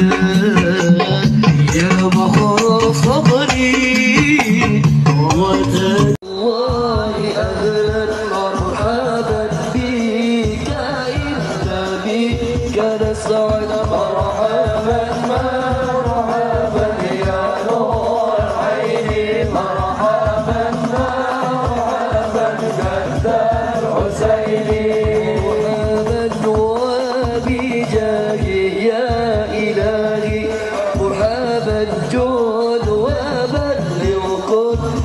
يا بخور صبري والله أهلا مرحبا بك إلا بك نسعد مرحبا مرحبا يا نور عيني مرحبا مرحبا جد الحسيني مرحبا وبجاهه يا إلهي مرحبا جود وبلغ كل